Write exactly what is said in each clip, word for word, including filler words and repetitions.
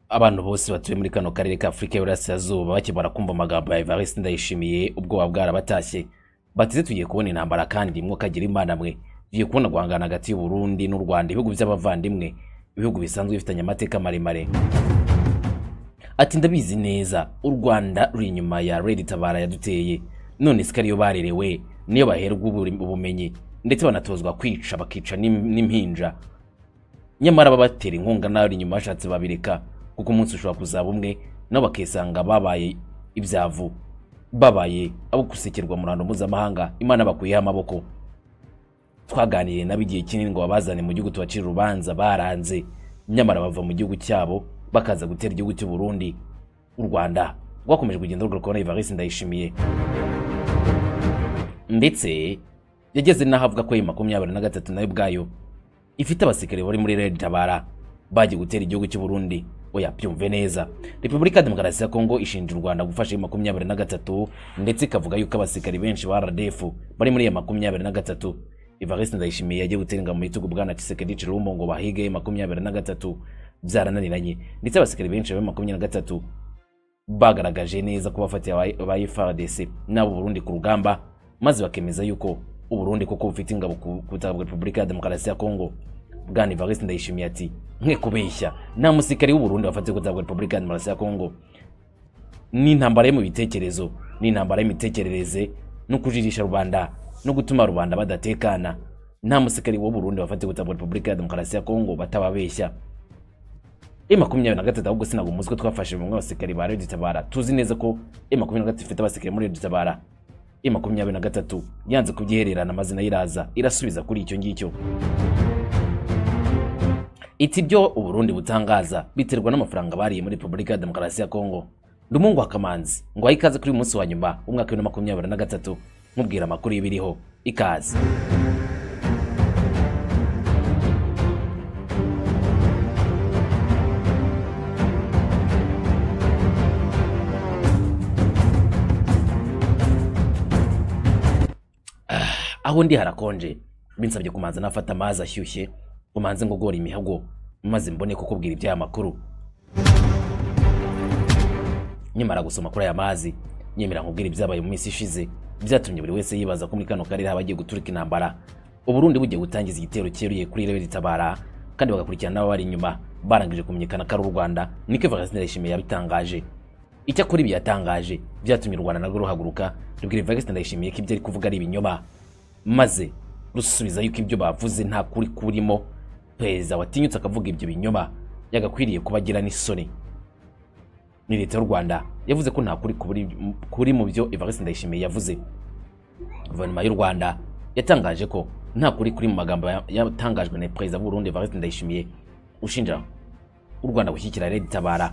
Abantu bose batuye muri kano karere ka Afrika y'Uburasirazuba bakibara kumva amagambo ya P Ndayishimiye ubwo bwarabatashye batize tugiye kubona intambara kandi mwo kagira imana mwe tugiye kubona guhangana hagati y'u Burundi n'u Rwanda ibihugu by'abavandimwe ibihugu bisanzwe bifitanye amateka maremare. Ati ndabizi neza u Rwanda ruri inyuma ya RED TABARA yaduteye none sikariyo barerewe niyo baherwa ubumenyi ndetse banatozwa kwica bakica n'impinja nyamara babatera inkunga n'ari inyuma bashatse babireka kuko umunsi ushobora kuzaba umwe nabo bakesanga babaye ibyavu babaye abo gusekerwa mu rando mpuzamahanga Imana bakuyeho amaboko. Twaganiriye nabigiye kinini ngo babazane mu gihugu tubacira urubanza baranze nyamara bava mu gihugu cyabo bakaza gutera igihugu cy'u Burundi. U Rwanda rwakomeje kugenda rugakora P Ndayishimiye ndetse yageze nahavuga ko makumyabiri na gatatu nayo bwayo ifite abasikari bari muri RED TABARA bagiye gutera igihugu cy'u Burundi. Oya byumve neza, Repubulika Demokarasi ya Kongo ishinja u Rwanda gufasha makumyabiri na gatatu ndetse ikavuga yuko abasikari benshi ba R D F bari muri makumyabiri na gatatu. P Ndayishimiye yagiye gutenga mu bitugu bwana Tshisekedi Chilombo ngo bahige makumyabiri na gatatu byarananiranye ndetse abasikari benshi ba makumyabiri na gatatu bagaragaje neza ko bafatiye aba F A R D C n'abo Burundi ku rugamba maze bakemeza yuko u Burundi koko bufite ingabo ku butaka bwa Repubulika Demokarasi ya Kongo. Bwana P Ndayishimiye ati mwe kubeshya nta musikari w'u Burundi wafatiye ku butaka bwa Repubulika Demokarasi ya Kongo. Ni intambara yo mu bitekerezo, ni intambara y'imitekerereze no kujirisha rubanda no gutuma rubanda badatekana. Nta musikari w'u Burundi wafatiye ku butaka bwa Repubulika Demokarasi ya Kongo batababeshya. E makumyabiri na gatatu ahubwo sinago umuzwe twafashe mu basikari ba RED TABARA. Tuzi neza ko E makumyabiri na gatatu ifite abasikari muri RED TABARA. E makumyabiri na gatatu yanze kubyihererana amazina y'iraza irasubiza kuri icyo ngicyo. Iti byo u Burundi butangaza biterwa n'amafaranga bariye muri Repubulika Demokarasi ya Kongo. Ndumungu akamanzi ngo ayikaze kuri umunsi wa nyuma umwaka wa makumyabiri na gatatu mubwira amakuru y'ibiriho ikaze. Aho ndi harakonje binsabye kumanza nafata amazi ashyushye umanze ngogora imihago maze mbone kukubwira ibya makuru. Nyamara gusoma kuri aya mazi nyemera nkubwira ibyabaye mu minsi ishize byatumye buri wese yibaza ko muri kano karere habagiye guturika intambara u Burundi bugiye gutangiza igitero cyeruye kuri RED TABARA kandi bagakurikirana n'abari inyuma barangije kumenyekana ko ari u Rwanda. Niko P Ndayishimiye yabitangaje. Icya kuri byatangaje byatumye u Rwanda narwo ruhaguruka rubwira P Ndayishimiye ko ibyo ari kuvuga ari ibinyoma maze rusubiza yuko ibyo bavuze nta kuri kurimo. Perezida watinyutse akavuga ibyo binyoma yagakwiriye kubagira n'isoni. Ni leta y'u Rwanda yavuze ko nta kuri kuri mu byo P Ndayishimiye yavuze. Guverinoma y'u Rwanda yatangaje ko nta kuri kuri mu magambo yatangajwe na Perezida w'u Burundi P Ndayishimiye ushinja u Rwanda gushyigikira RED TABARA.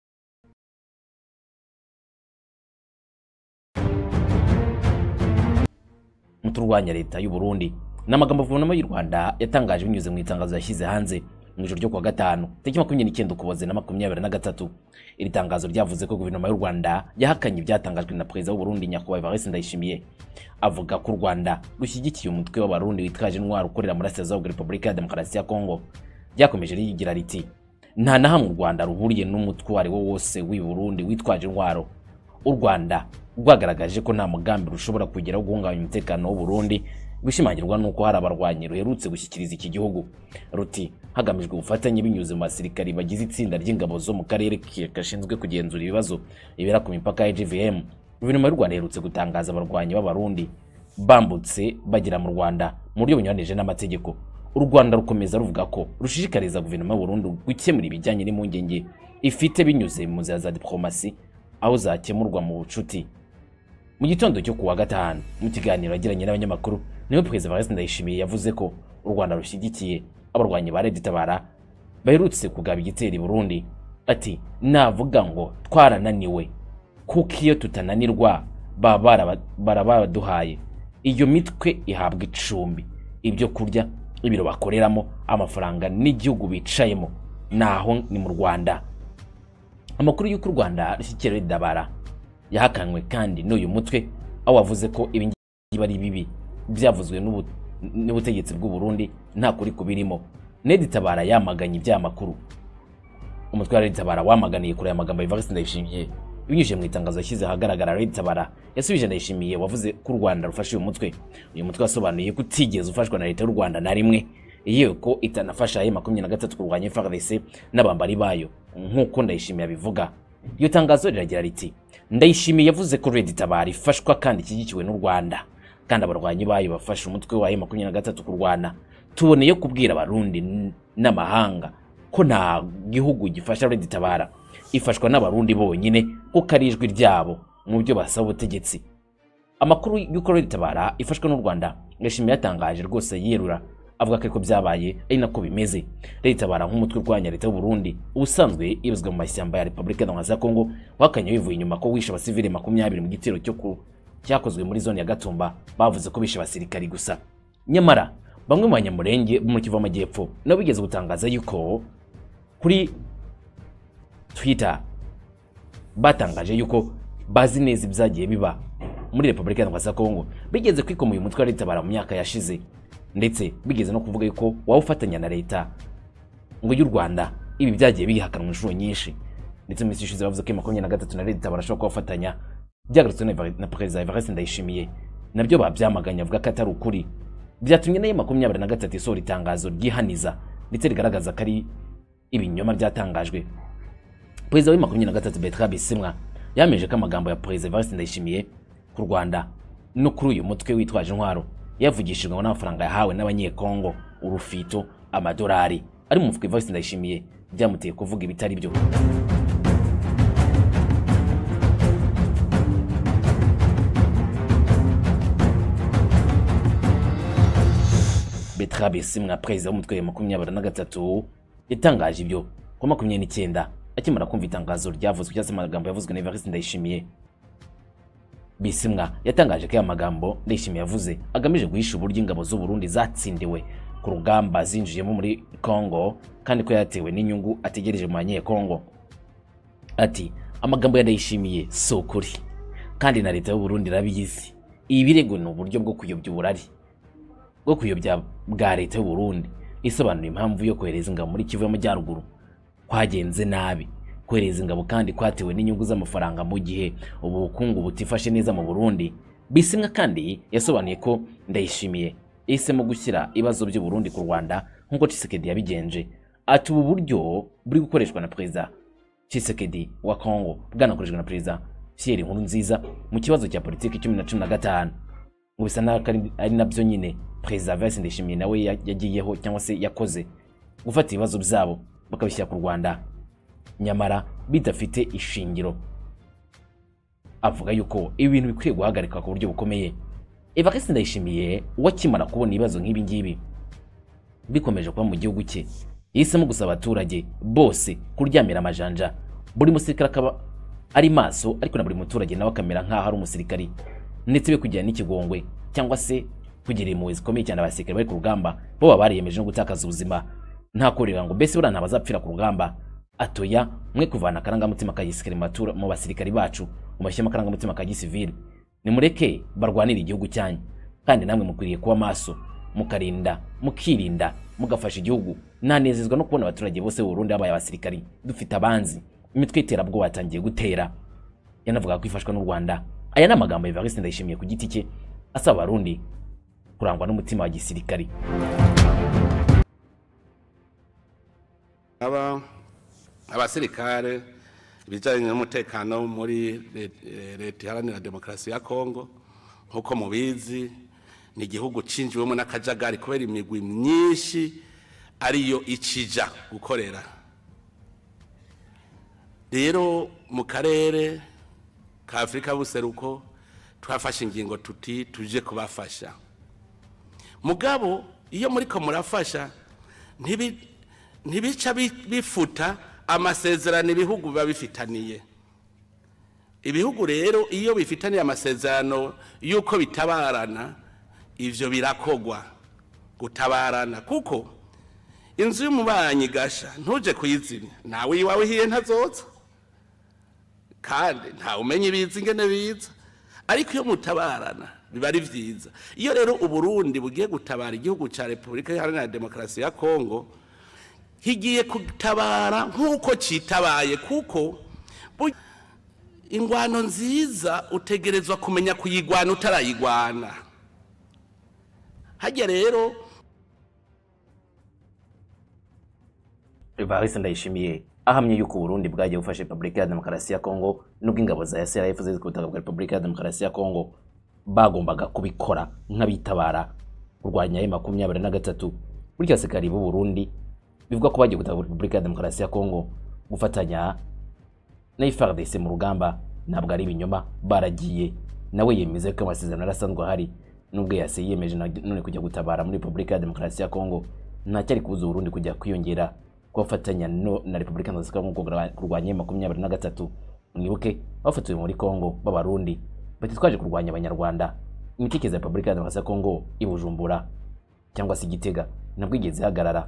Muturwanya leta y'u Burundi n'amagambo guverinoma y'u Rwanda yatangaje binyuze mu itangazo yashyize hanze mu ijoro ryo kuwa gatanu tariki makumyabiri n'icyenda Ukuboza na makumyabiri na gatatu. Iri tangazo ryavuze ko guverinoma y'u Rwanda yahakanye ibyatangajwe na Perezida w'u Burundi nyakubahwa P Ndayishimiye avuga ko u Rwanda rushyigikiye umutwe w'abarundi witwaje intwaro ukorera muri Burasirazuba bwa Repubulika Demokarasi ya Kongo. Ryakomeje rigira riti nta na hamwe u Rwanda ruhuriye n'umutwe wari wo wose w'i Burundi witwaje intwaro. U Rwanda rwagaragaje ko nta mugambi rushobora kugeraho guhungabanya umutekano w'u Burundi bishimangirwa nuko hari abarwanyi ruherutse gushyikiriza iki gihugu. Ruti hagamijwe ubufatanye binyuze mu basirikari bagize itsinda ry'ingabo zo mu karere kashinzwe kugenzura ibibazo ibera ku mipaka ya G V M. Guverinoma y'u Rwanda iherutse gutangaza abarwanyi b'abarundi bambutse bagira mu Rwanda mu buryo bunyuranije n'amategeko. U Rwanda rukomeza ruvuga ko rushishikariza guverinoma y'u Burundi gukemura ibijyanye n'impungenge ifite binyuze mu nzira za diplomasi aho zakemurwa mu bucuti. Mu gitondo cyo kuwa gatanu mu kiganiro yagiranye n'abanyamakuru niwe Perezida P Ndayishimiye yavuze ko u Rwanda rushyigikiye abarwanyi ba RED TABARA baherutse kugaba igitero i Burundi. Ati navuga ngo twarananiwe kuko iyo tutananirwa baba barabaduhaye iyo mitwe ihabwa icumbi ibyo kurya ibiro bakoreramo amafaranga n'igihugu bicayemo naho ni mu Rwanda. Amakuru y'uko u Rwanda rushyigikira RED TABARA yahakanywe kandi n'uyu mutwe aho wavuze ko ibingibi bari bibi byavuzwe n'ubutegetsi bw'u Burundi nta kuri kubirimo. RED TABARA yamaganye ibyamakuru umutwe wa RED TABARA wamaganiye kure amagambo Evariste Ndayishimiye binyuze mu itangazo yashyize ahagaragara. RED TABARA yasubije Ndayishimiye wavuze ko u Rwanda rufashe uyu mutwe. Uyu mutwe wasobanuye ko utigeze ufashwa na leta y'u Rwanda na rimwe, yewe ko itanafasha M makumyabiri na gatatu kurwanya F A R D C n'abambari bayo nk'uko Ndayishimiye abivuga. Iyo tangazo riragira riti Ndayishimiye yavuze ko RED TABARA ifashwa kandi ishyigikiwe n'u Rwanda kandi abarwanyi bayo bafashe umutwe wa M makumyabiri na gatatu kurwana. Tuboneye kubwira abarundi n'amahanga ko nta gihugu gifasha RED TABARA, ifashwa n'abarundi bonyine kuko ari ijwi ryabo mu byo basaba ubutegetsi. Amakuru y'uko RED TABARA ifashwa n'u Rwanda Ndayishimiye yatangaje rwose yerura avuga ko byabaye ari nako bimeze. RED TABARA nk'umutwe urwanya leta y'u Burundi ubusanzwe ibizwe mu mashyamba ya Repubulika ya Kongo wakanye bivuye inyuma ko wishe abasivile makumyabiri mu gitero cyo ku cyakozwe muri zone ya Gatumba. Bavuze ko bishe abasirikari gusa, nyamara bamwe mu banyamurenge mu Kivu y'Amajyepfo nabo bigeze gutangaza yuko kuri Twitter batangaje yuko bazi neza ibyagiye biba muri Repubulika ya Kongo, bigeze kwikoma uyu mutwe wa RED TABARA mu myaka yashize, ndetse bigeze no kuvuga yuko wawufatanya na leta ngo y'u Rwanda. Ibi byagiye bihakanwa inshuro nyinshi, ndetse mu minsi ishize bavuze ko M makumyabiri na gatatu na RED TABARA ashobora kubafatanya. Byagarutswe na Perezida Evariste Ndayishimiye nabyo babyamaganya avuga ko atari ukuri. Byatumye na M makumyabiri na gatatu isohora itangazo ryihaniza ndetse rigaragaza ko ari ibinyoma byatangajwe. Perezida wa M makumyabiri na gatatu Bertrand Bisimwa yameje ko amagambo ya Perezida Evariste Ndayishimiye ku Rwanda no kuri uyu mutwe witwaje intwaro yavugishijwe n'amafaranga yahawe n'abanyekongo, urufito, amadolari ari mu mufuka Evariste Ndayishimiye byamuteye kuvuga ibitari byo. Bertrand Bisimwa, perezida w'umutwe wa makumyabiri na gatatu, yatangaje ibyo ku makumyabiri n'icyenda akimara kumva itangazo ryavuzwe cyangwa se amagambo yavuzwe na Evariste Ndayishimiye. Bisimwa yatangaje ko aya magambo Ndayishimiye yavuze agamije guhisha uburyo ingabo z'u Burundi zatsindiwe ku rugamba zinjiyemo muri Kongo kandi ko yatewe n'inyungu ategereje mu banyekongo. Ati amagambo ya Ndayishimiye so kuri kandi na leta y'u Burundi rabiyizi. Ibi birego ni uburyo bwo kuyobya uburari bwo kuyobya bwa leta y'u Burundi isobanura impamvu yo kohereza ingabo muri Kivu y'Amajyaruguru kwagenze nabi. Kohereza ingabo kandi kwatewe n'inyungu z'amafaranga mu gihe ubukungu butifashe neza mu Burundi. Bisimwa kandi yasobanuye ko Ndayishimiye yahisemo gushyira ibibazo by'u Burundi ku Rwanda nk'uko Tshisekedi yabigenje. Ati ubu buryo buri gukoreshwa na Perezida Tshisekedi wa Kongo bwanakoreshwa na Perezida Pierre Nkurunziza mu kibazo cya politiki cumi na cumi na gatanu. Ngo bisa n'aho ari nabyo nyine Perezida Evariste Ndayishimiye nawe yagiyeho cyangwa se yakoze gufata ibibazo byabo bakabishyira ku Rwanda nyamara bidafite ishingiro. Avuga yuko ibintu bikwiye guhagarika ku buryo bukomeye. Evariste Ndayishimiye wakimara kubona ibibazo nk'ibi ngibi bikomeje kuba mu gihugu cye yahisemo gusaba abaturage bose kuryamira amajanja. Buri musirikare akaba ari maso, ariko na buri muturage nawe akamera nk'aho ari umusirikari, ndetse be kugira n'ikigongwe cyangwa se kugira impuhwe zikomeye cyane abasirikare bari ku rugamba bo baba bariyemeje no gutakaza ubuzima nta kurira ngo mbese buriya ntabazapfira ku rugamba. Atoya mwe kuvana akarangamutima ka gisirikare mu basirikari bacu mu mashyamba akarangamutima ka gisivili. Nimureke barwanira igihugu cyanyu kandi namwe mukwiriye kuba maso, mukarinda, mukirinda, mugafasha igihugu. Nanezezwa no kubona abaturage bose b'u Burundi abaye abasirikari dufite abanzi, imitwe iterabwoba yatangiye gutera. Yanavuga ko ifashwa n'u Rwanda. Aya ni amagambo Evariste Ndayishimiye ku giti cye asaba abarundi kurangwa n'umutima wa gisirikari. aba abasirikare bijanye n'umutekano muri leta iharanira demokarasi ya Kongo nkuko mubizi ni igihugu cinjiwemo n'akajagari kubera imigwi myinshi ariyo icija gukorera. Rero mu karere ka Afrika buseruko twafashe ingingo tuti tuje kubafasha. Mugabo iyo muri ko murafasha ntibi ntibica bifuta amasezerano ibihugu biba bifitaniye. Ibihugu rero iyo bifitaniye amasezerano yuko bitabarana, ivyo birakogwa gutabarana, kuko inzu y'umubanyi gasha ntuje kuyizimya nawe iwawe hiye ntazoza kandi nta umenye ibizi ingene biza. Ariko iyo mutabarana biba ari vyiza. Iyo rero u Burundi bugiye gutabara igihugu ca Repubulika Iharanira Demokarasi ya Kongo higiye kutabara nk'uko citabaye, kuko ingwano nziza utegerezwa kumenya kuyigwana utarayigwana. Hajya rero Evariste Ndayishimiye ahamye yuko Burundi bwagiye bufasha Republika ya Demokarasi ya Kongo n'ubwo ingabo za S R F ziri ku butaka bwa Republika ya Demokarasi ya Kongo bagombaga kubikora nk'abitabara kurwanya M makumyabiri na gatatu. Burya sekari b'u Burundi bivuga ko bagiye gutaka Republika ya Demokarasi ya Kongo gufatanya na F R D C mu rugamba, ntabwo ari ibinyoma, baragiye. Nawe yemeze ko amasezerano arasanzwe hari, nubwo yase yemeje none kujya gutabara muri Republika ya Demokarasi ya Kongo, nta cyari kuza Burundi kujya kwiyongera kwafatanya no na Republika ya Demokarasi ya Kongo kurwanya M makumyabiri na gatatu. Mwibuke bafatiwe muri Kongo b'abarundi bati twaje kurwanya abanyarwanda, imikikeze ya Republika ya Demokarasi ya Kongo ibujumbura cyangwa se Gitega nabwo igeze hagarara.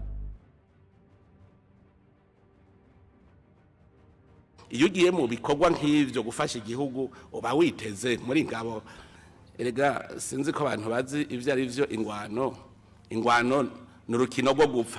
Iyo ugiye mu bikorwa nk'ivyo gufasha igihugu uba witeze muri ngabo. Erega sinzi ko abantu bazi ivyo ari vyo ingwano. Ingwano n'urukino rwo gupfa.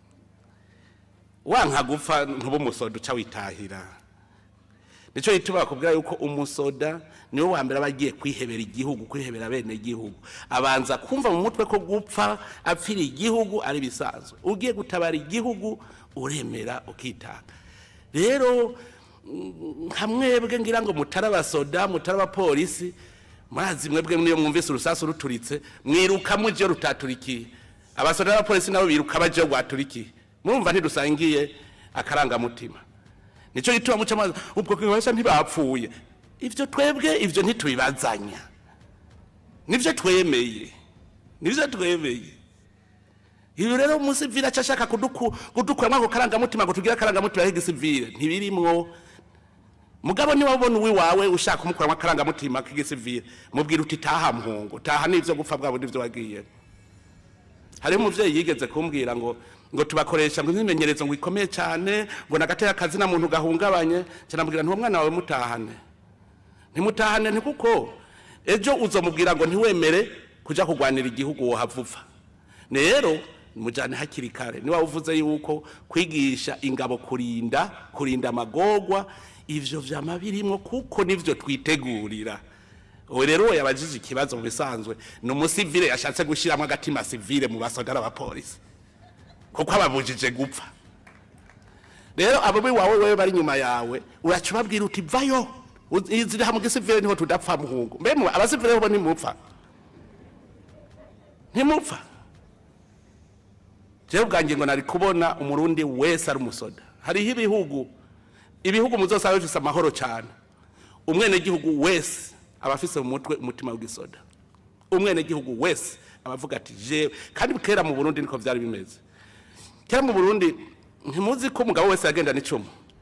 Wanka gupfa ntuba umusoda uca witahira. Nico yituma bakubwira yuko umusoda niwe wa mbere abagiye kwihebera igihugu, kwihebera bene igihugu. Abanza kumva mu mutwe ko gupfa apfira igihugu ari bisanzwe. Ugiye gutabara igihugu uremera ukitanga. Rero hamwebwe ngira ngo mutaraba soda, mutaraba polisi, murazi mwebwe niyo mwumvise urusasu ruturitse mwiruka muje rutaturikiye. Abasoda na polisi nabo biruka baje gwaturikiye. Murumva ntidusangiye akaranga mutima. Nico gituma muca maze ubwo kwibasha ntibapfuye. Ivyo twebwe ivyo ntitubibazanya. Nivyo twemeye. Nivyo twemeye. Iyo rero umusivile acashaka kuduku kudukwamwa ko karanga mutima ngo tugira karanga mutima y'igisivile ntibirimwo. Mugabo ni wabona uwi wawe ushaka umukwamwa karanga mutima k'igisivile mubwira uti taha mpungu, taha nivyo gupfa bwabo nivyo wagiye. Hari umuvyeyi yigeze kumbwira ngo ngo tubakoresha ngo n'imenyerezo ngo ikomeye cyane ngo nagatera akazi na muntu gahungabanye, cyane ntuwo mwana wawe mutahane. Ntimutahane ni kuko ejo uzomubwira ngo ntiwemere kuja kugwanira igihugu wo havuva. Rero mujane hakiri kare ni wavuze yuko kwigisha ingabo kurinda kurinda amagogwa ivyo vyama birimo kuko nivyo twitegurira. Owe rero yabajije ikibazo mu bisanzwe no musivile yashatse gushiramo agatima civile mu basodara ba polisi kuko ababujije gupfa. Rero abo bi wawe wewe bari nyuma yawe uracubabwira uti vayo izira hamwe gisivile niho tudapfa muhungu. Mbemwe abasivile bo ni mupfa ntimupfa. Je ubwanjye ngo nari kubona umurundi wese ari umusoda. Hari ibihugu ibihugu muzosabe bifise amahoro cyane. Umwene gihugu wese abafise mu mutwe umutima w'igisoda. Umwene gihugu wese abavuga ati je kandi kera mu Burundi niko vyari bimeze. Kera mu Burundi ntimuzi ko umugabo wese yagenda n'icumu.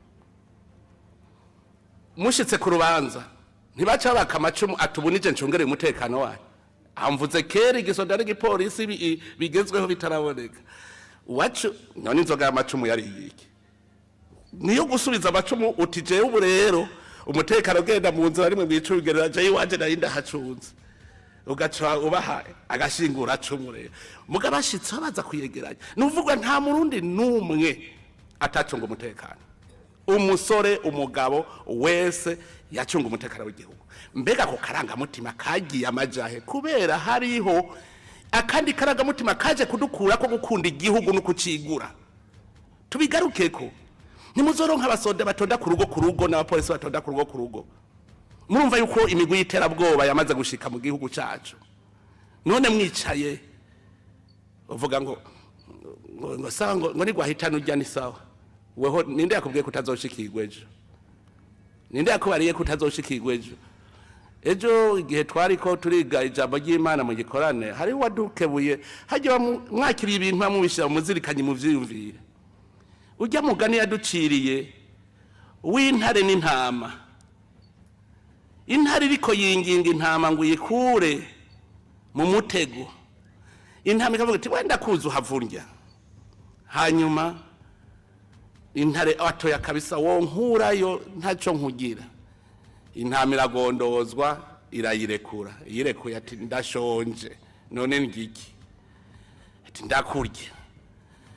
Mushitse ku rubanza ntibaca baka amacumu atubunije ncungere umutekano wayo. Amvuze kera igisoda ari gipolisi bigezweho bitaraboneka. Wacu none inzoga y'amacumu yari yiki. Niyo gusubiza amacumu utije ubu rero umutekano genda mu nzira rimwe bwicugerera je iwaje narinda hacunze. Ugaca ubaha agashingura acumu rero. Mugabashitse baza kuyegeranya. Nuvuga nta murundi numwe atacunga umutekano. Umusore umugabo wese yacunga umutekano w'igihugu. Mbega ko karanga mutima kagiye amajahe kubera hariho akandi karanga mutima kaje kudukura ko gukunda igihugu no kucigura. Tubigarukeko ntimuzoronka abasoda batonda ku rugo ku rugo n'abapolisi batonda ku rugo ku rugo. Murumva yuko imigwi y'iterabwoba yamaze gushika mu gihugu cyacu. None mwicaye uvuga ngo ngo sawa ngo ni gwahitana ujya ni sawa. Weho ninde yakubwiye kutazoshikirwa ejo? Ninde yakubariye kutazoshikirwa ejo? Ejo igihe twari ko turiga ijambo ry'Imana mu gikorane hari wadukebuye hajye mwakiriye ibintu bamubishira muzirikanye mu vyiyumvire. Ujya mugani yaduciriye w'intare n'intama. Intare iriko yinginga intama ngo yikure mu mutego. Intama ikavuga iti wenda kuzu havurya. Hanyuma intare atoya kabisa wo nkurayo ntaco nkugira. Intama iragondozwa irayirekura. Irekuye ati ndashonje none ngiki. Ati ndakurya.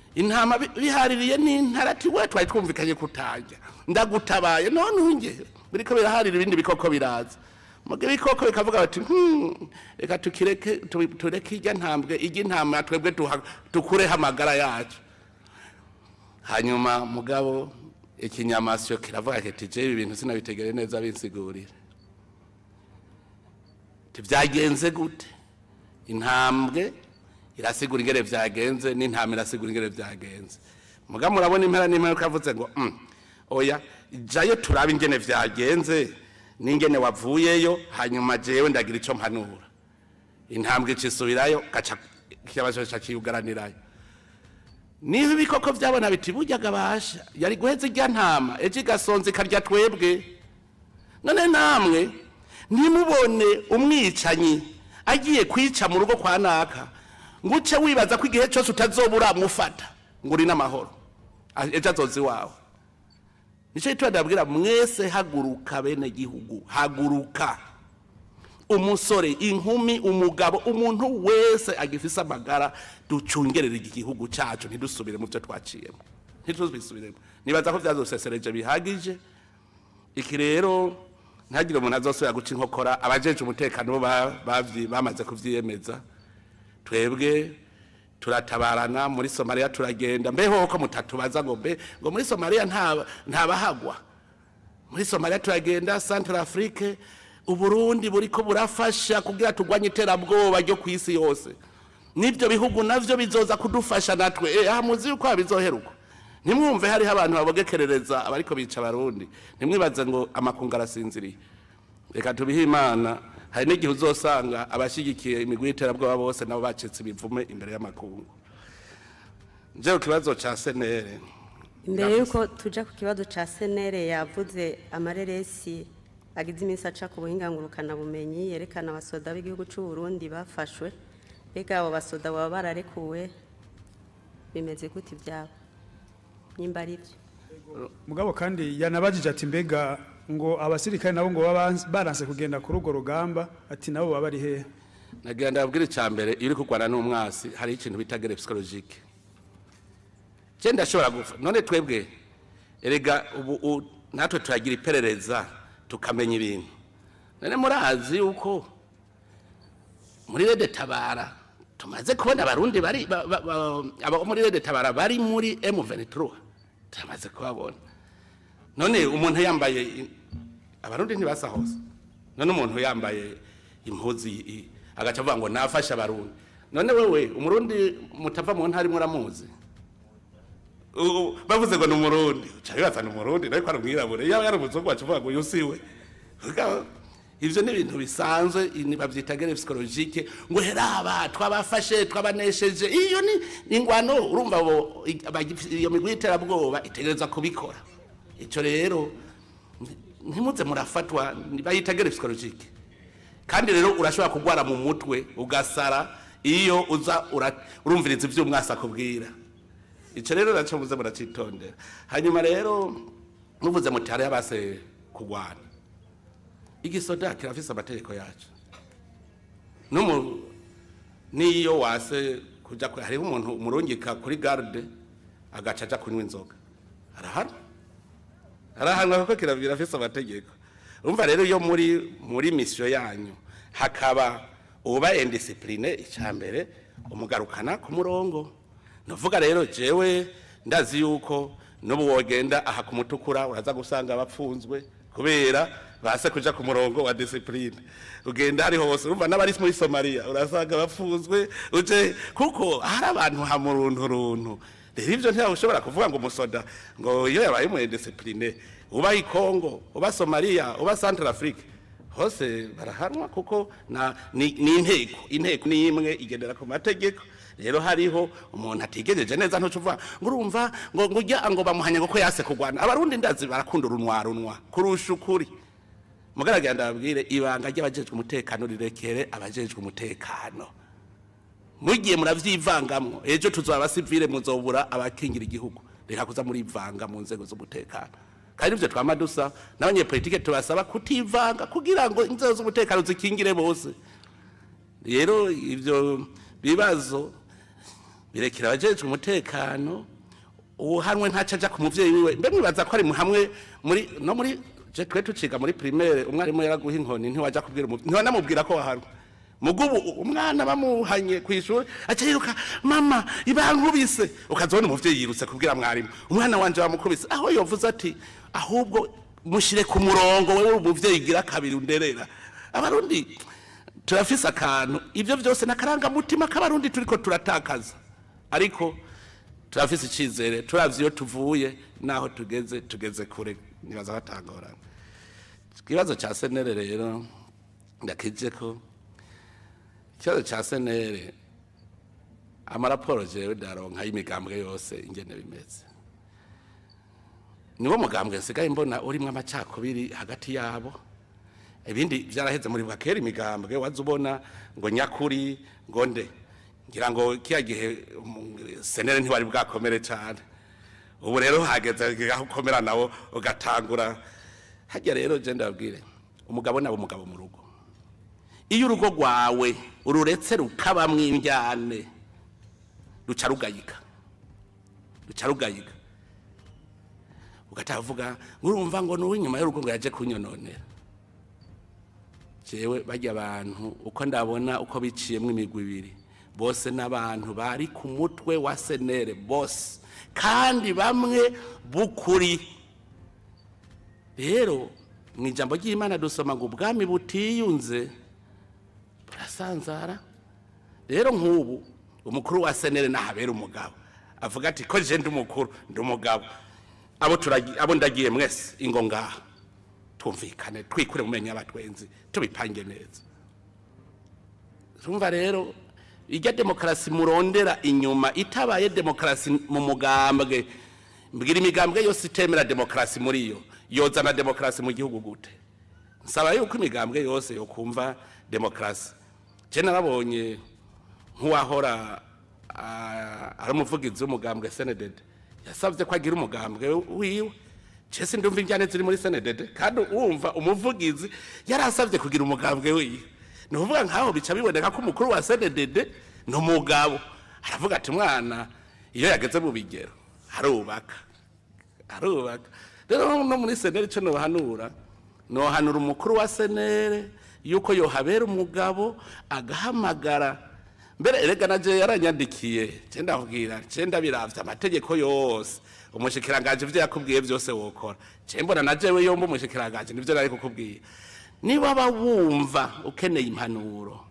intama bihaririye n'intara ati we twari twumvikanye kutajya ndagutabaye none unge biriko biraharira ibindi bikoko biraza muge bikoko bikavuga bati reka tukireke tureke ijya ntambwe ijya intama twebwe tukure hamagara yacu hanyuma mugabo ikinyamasyo kiravuga kiti je ibi bintu sinabitegere neza binsigurira tivyagenze gute intambwe irasigura ingere vyagenze n'intama irasigura ingere vyagenze muga murabona impera n'impera kavuze ngo mm, oya jayo turaba ingene vyagenze n'ingene wavuyeyo hanyuma jewe ndagira ico mpanura intambwe cisubirayo gaca kibazo cyakiyugaranirayo niba ibikoko vyabona biti buryaga basha yari guheza irya ntama eje gasonze karya twebwe none namwe nimubone umwicanyi agiye kwica mu rugo kwa naka nguce wibaza ko igihe cyose utazobura mufata nguri n'amahoro ejo azozi wawe nico itwa ndabwira mwese haguruka bene gihugu haguruka umusore inkumi umugabo umuntu wese agifisa amagara ducungerera igihugu cyacu ntidusubire mu byo twaciyemo ntituzubisubiremo nibaza ko byazosesereje bihagije iki rero ntagire umuntu azosubira guca inkokora abajeje umutekano bo bamaze kuvyiyemeza twebwe turatabarana muri Somalia turagenda mbeho ko mutatubaza ngo mbe ngo muri Somalia nta ntabahagwa muri Somalia turagenda Central Afrique uburundi buriko burafasha kugira tugwanye iterabwoba ryo kwisi yose nibyo bihugu navyo bizoza kudufasha natwe eh hamuzi uko bizoheruka nimwumve hari abantu babogekerereza abariko bica abarundi nimwibaze ngo amakungu arasinziriye reka tubihe Imana hari n'igihe uzosanga abashigikiye imigwi y'iterabwoba bose nabo bacitse ibivume imbere y'amakungu nje ukibazo ca senere imbere yuko tuja ku kibazo ca senere yavuze amareresi agize iminsi aca ku buhinga ngurukana bumenyi yerekana abasoda b'igihugu cy'u Burundi bafashwe bega abo basoda baba bararekuwe bimeze gute ibyabo nimba ari byo mugabo kandi yanabajije ati mbega ngo abasirikare nabo ngo baranse kugenda ku rugo rugamba ati nabo baba ari he nagenda abwira icambere iri kugwana n'umwasi hari ikintu bita guerre psychologique je ndashobora gufa none twebwe erega ubu natwe turagira iperereza tukamenya ibintu none murazi uko muri RED tabara tumaze kubona abarundi bari aba muri RED tabara bari muri M vingt-trois tumaze kubabona none umuntu yambaye abarundi ntibasa hose none umuntu yambaye impuzi agaca avuga ngo nafasha abarundi none wewe umurundi mutava mu ntari muramuzi bavuze ngo n'umurundi ucabibaza n'umurundi nayo ko arumwirabure yaba yarumuzungu wacuvuga ngo yusiwe ivyo ni ibintu bisanzwe ni bavyita guerre psychologique ngo heraba twabafashe twabanesheje iyo ni ingwano urumva bo iyo migwi y'iterabwoba itegereza kubikora ico rero ntimuze murafatwa bayita guerre psychologique kandi rero urashobora kugwara mu mutwe ugasara iyo uza urumviriza ivyo umwasa kubwira ico rero naco muze muracitondera hanyuma rero muvuze mutare yabase kugwana igisoda kirafise amategeko yacu numu niyo wase kuja hari umuntu umurungika kuri garde agaca aja kunywa inzoga arahana arahana kuko kirabira afise amategeko umva rero iyo muri muri mission yanyu hakaba uba indiscipline icambere umugarukana ku murongo novuga rero jewe ndazi yuko nubu wogenda aha kumutukura uraza gusanga bapfunzwe kubera base kuja ku murongo wa discipline ugenda hari hose urumva n'abari muri Somalia urasanga bapfunzwe uje kuko hari abantu ha mu runtu runtu rero ivyo ntiya ushobora kuvuga ngo umusoda ngo iyo yabaye mu discipline uba i Congo uba Somalia uba Central Afrique hose barahanwa kuko na ni inteko inteko ni imwe igendera ku mategeko rero hariho umuntu atigejeje neza ntucuva ngurumva ngo ngujya ngo bamuhanya ngo yase kugwana abarundi ndazi barakunda urunwa runwa kurusha ukuri mugaragara ndabwire ibanga ry'abajejwe umutekano rirekere abajejwe umutekano mugiye muravyivangamwo ejo tuzaba basivile muzobura abakingira igihugu reka kuza muri ivanga mu nzego z'umutekano kandi ivyo twamadusa nabanye politike tubasaba kutivanga kugira ngo inzego z'umutekano zikingire bose rero ivyo bibazo birekera abajejwe umutekano uhanwe ntaca aja ku muvyeyi wiwe mbe mwibaza ko ari hamwe muri no muri je twe tuciga muri primaire umwarimu yaraguha inkoni ntiwaja kubwira umuvyeyi ntiwanamubwira ko wahanwe mugubu umwana bamuhanye kwishuri aca yiruka mama ibankubise ukazona umuvyeyi yirutse kubwira mwarimu umwana wanje bamukubise aho yovuze ati ahubwo mushire ku murongo wewe umuvyeyi gira kabiri underera abarundi turafise akantu ivyo vyose nakaranga mutima k'abarundi turiko turatakaza ariko turafise icizere turavye iyo tuvuye naho tugeze tugeze kure nibaza batangorana ikibazo ca senere rero ndakije ko ikibazo ca senere amaraporo jewe ndaronka y'imigambwe yose ingene bimeze niwo mugambwe nsigaye mbona urimwo amacakubiri hagati yabo ibindi byaraheze muri bwakera imigambwe wazubona ngo nyakuri ngo nde ngira ngo kiya gihe senere ntiwari bwakomere cyane ubu rero hageze aho ukomera nawo ugatangura hajya rero je ndabwire umugabo nabo umugabo mu rugo iyo urugo rwawe ururetse rukabamwe imbyane ruca rugayika ruca rugayika ugatavuga ngurumva ngo nuwe nyuma y'urugo ngo yaje kunyononera jewe bajya abantu uko ndabona uko biciyemwe imigwi ibiri bose n'abantu bari ku mutwe wa senere bose kandi bamwe bukuri rero mu ijambo ry'Imana dusoma ngo ubwami butiyunze burasanzara rero nk'ubu umukuru wa senere nahabera umugabo avuga ati ko je ndi umukuru ndi umugabo abo turagi abo ndagiye mwese ingo ngaha tumvikane twikure mu menya abatwenzi tubipange neza urumva rero ijya demokarasi murondera inyuma itabaye demokarasi mu mugambwe mbwira imigambwe yose itemera demokarasi muri yo yozana demokarasi mu gihugu gute nsaba yuko imigambwe yose yo kumva demokarasi je narabonye nk'uwahora ari umuvugizi w'umugambwe senedede yasavye ko agira umugambwe wiwe Chese ndumva injyane ziri muri senedede kandi wumva umuvugizi yarasavye kugira umugambwe wiwe nuvuga nkaho bica biboneka ko umukuru wa senedede no mugabo aravuga ati mwana iyo yageze mu bigero harubaka harubaka rero no muri senere cyo no bahanura no hanura umukuru wa senere yuko yohabera umugabo agahamagara mbere erega naje yaranyandikiye je ndabwira je ndabiravye amategeko yose umushikiranganje ivyo yakubwiye byose wokora je mbona najewe yomba umushikiranganje nivyo nari kukubwira niba bawumva ukeneye impanuro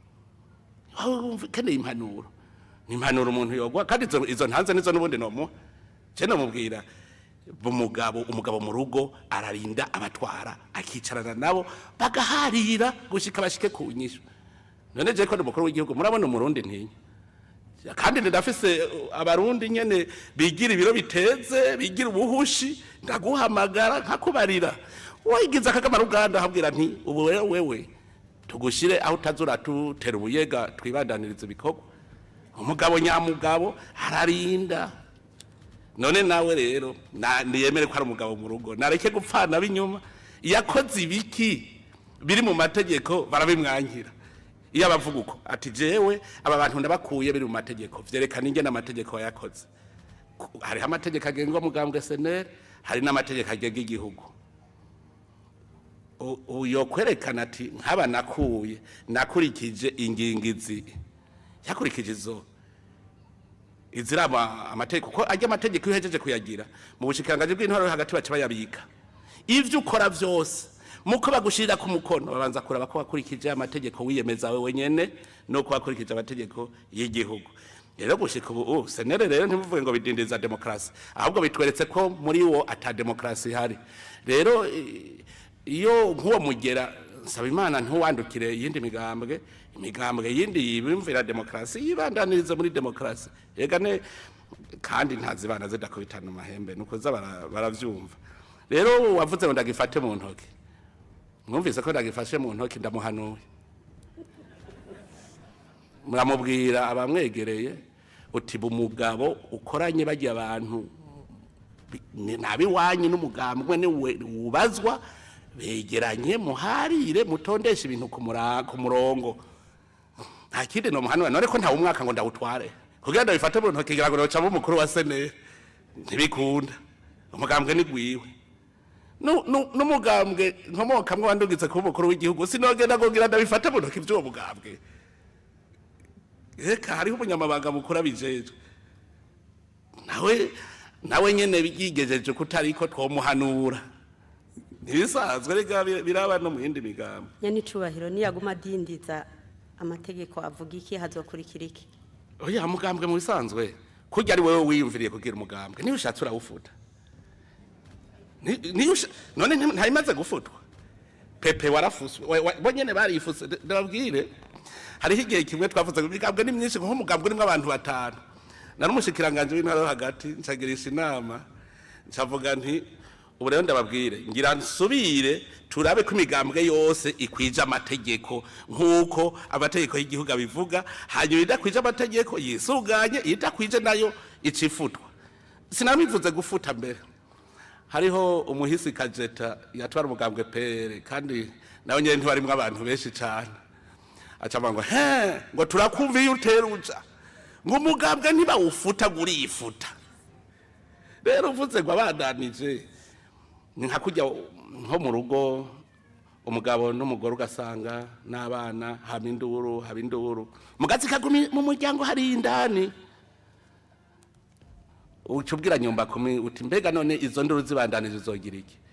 ukeneye impanuro ni impanuro umuntu yogwa kandi izo ntanze nizo nubundi nomu je namubwira umugabo umugabo mu rugo ararinda abatwara akicarana nabo bagaharira gushika bashike ku nyisho none je ko umukuru w'igihugu murabona umurundi ntinya kandi ndafise abarundi nyene bigira ibiro biteze bigira ubuhushi ndaguhamagara nkakubarira wayigiza akagamara uganda habwira nti ubu wewe tugushire aho utazura tutera ubuyega twibandaniriza ibikorwa umugabo nyamugabo hararinda none nawe rero niyemere ko ari umugabo mu rugo nareke gupfana binyuma yakoze ibiki biri mu mategeko barabimwankira iyo abavuga uko ati jewe aba bantu ndabakuye biri mu mategeko vyerekana ingene amategeko yakoze hari amategeko agengwa mugambwe senere hari n'amategeko agenga igihugu uyo kwerekana ati nkaba nakuye nakurikije ingingizi yakurikije izo izirama amategeko ko ajya amategeko yohejeje kuyagira mu bushikiranganje bw'intwaro hagati baca bayabika ivyo ukora vyose muko bagushirira ku mukono babanza kuraba ko wakurikije amategeko wiyemeza wewe nyene no ko wakurikije amategeko y'igihugu rero gushika ubu senere rero ntimuvuge ngo bidindiza demokrasi ahubwo bitweretse ko muri wo ata demokrasi hari rero iyo nkuwo mugera nsaba Imana ntuwandukire yindi migambwe imigambwe yindi yibimvira demokrasi yibandaniriza muri demokrasi egane kandi ntazibana zidakubitana amahembe nuko za baravyumva rero wavuze ngo ndagifate mu ntoki mwumvise ko ndagifashe mu ntoki ndamuhanuye muramubwira abamwegereye uti bumugabo ukoranye bagiye abantu nabi wanyu n'umugambwe ni ubazwa begeranye muharire mutondesha ibintu ku murongo nta kindi no muhanura none ko nta umwaka ngo ndawutware kugira ngo bifate mu ntoki kugira ngo bacamo umukuru wa senere ntibikunda umugambwe ni gwiwe n'umugambwe nkomokamwe wandugitse kuba umukuru w'igihugu sinogenda kugira ngo bifate mu ntoki by'uwo mugambwe reka hariho umunyamabanga mukuru abijejwe nawe nawe nyene bigigejeje kutariko twomuhanura ntibisanzwe rega biraba no mu yindi migambo nyene icubahiro niyaguma adindiza amategeko avuga iki hazokurikira iki oya mugambwe mu bisanzwe kurya ari wewe wiyumviriye kugira umugambwe niyo ushatse urawufuta niyo none ntayimaze gufutwa pepe warafuswe bo nyene barifuse ndababwire hariho igihe kimwe twavuze ngo imigambwe ni myinshi nko umugambwe urimo abantu batanu nari umushikiranganje w'intara yo hagati ncagirisha inama ncavuga nti ubu rero ndababwire ngira nsubire turabe ko imigambwe yose ikwije amategeko nk'uko amategeko y'igihugu abivuga hanyuma idakwije amategeko yisuganye idakwije nayo icifutwa sinamivuze gufuta mbere hariho umuhisi Kajeta yatwara umugambwe pere kandi nawe nyene ntibarimwe abantu benshi cyane acaba ngo he ngo turakumva iyo uteruja ngo umugambwe ntibawufuta guriyifuta rero uvuze ngo abadanije nka kujya nko mu rugo umugabo n'umugore ugasanga n'abana haba induru haba induru mugazi kagumi mu muryango hari indani ucubwira nyumba kumi uti mbega none izo nduru zibandanije zogira iki